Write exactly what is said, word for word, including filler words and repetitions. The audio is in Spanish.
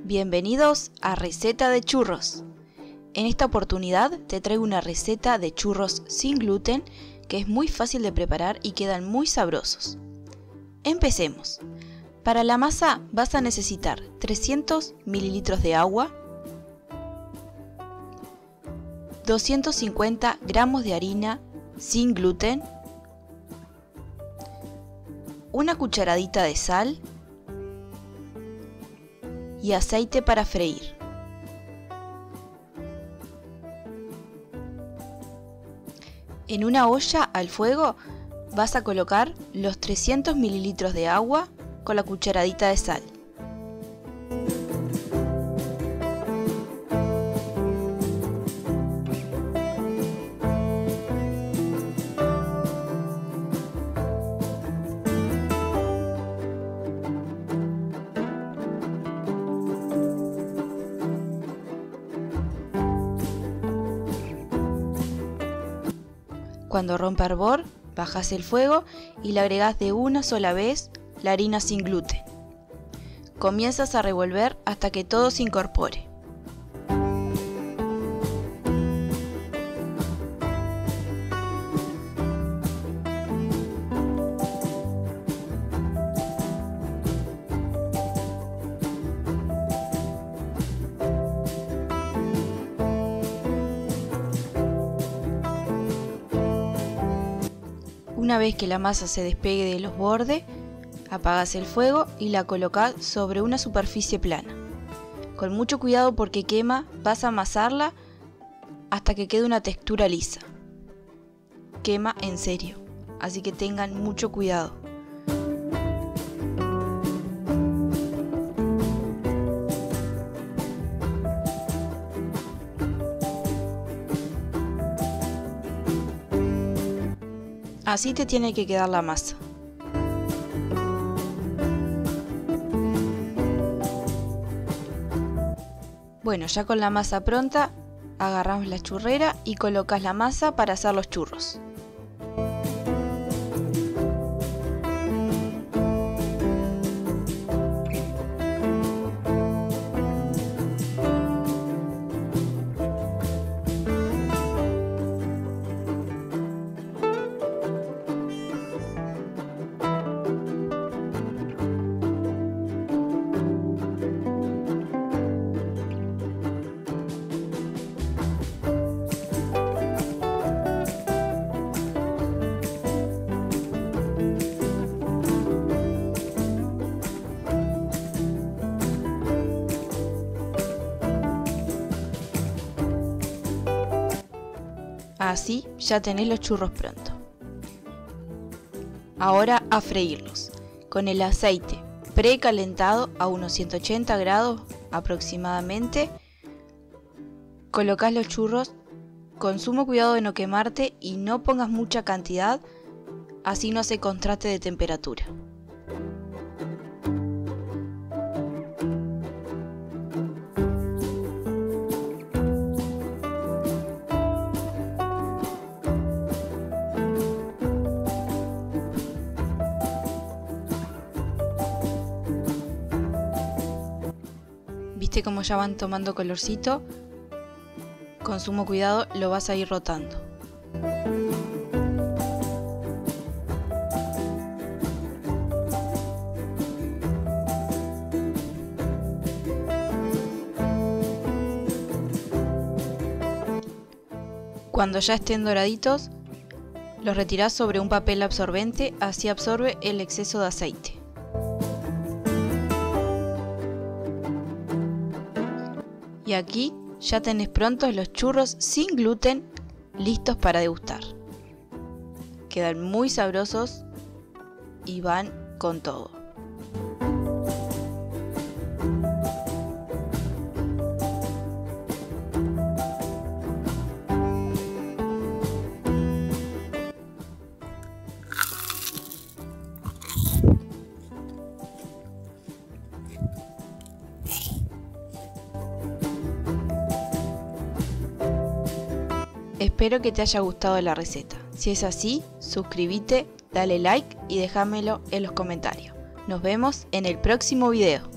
Bienvenidos a Receta de Churros. En esta oportunidad te traigo una receta de churros sin gluten que es muy fácil de preparar y quedan muy sabrosos. Empecemos. Para la masa vas a necesitar trescientos mililitros de agua, doscientos cincuenta gramos de harina sin gluten, una cucharadita de sal y aceite para freír. En una olla al fuego vas a colocar los trescientos mililitros de agua con la cucharadita de sal. Cuando rompa hervor, bajas el fuego y le agregas de una sola vez la harina sin gluten. Comienzas a revolver hasta que todo se incorpore. Una vez que la masa se despegue de los bordes, apagas el fuego y la colocas sobre una superficie plana. Con mucho cuidado porque quema, vas a amasarla hasta que quede una textura lisa. Quema en serio, así que tengan mucho cuidado. Así te tiene que quedar la masa. Bueno, ya con la masa pronta, agarramos la churrera y colocas la masa para hacer los churros. Así ya tenés los churros prontos. Ahora a freírlos. Con el aceite precalentado a unos ciento ochenta grados aproximadamente, colocás los churros con sumo cuidado de no quemarte y no pongas mucha cantidad, así no se contraste de temperatura. ¿Viste cómo ya van tomando colorcito? Con sumo cuidado lo vas a ir rotando. Cuando ya estén doraditos, los retirás sobre un papel absorbente, así absorbe el exceso de aceite. Y aquí ya tenés prontos los churros sin gluten listos para degustar. Quedan muy sabrosos y van con todo. Espero que te haya gustado la receta. Si es así, suscríbete, dale like y déjamelo en los comentarios. Nos vemos en el próximo video.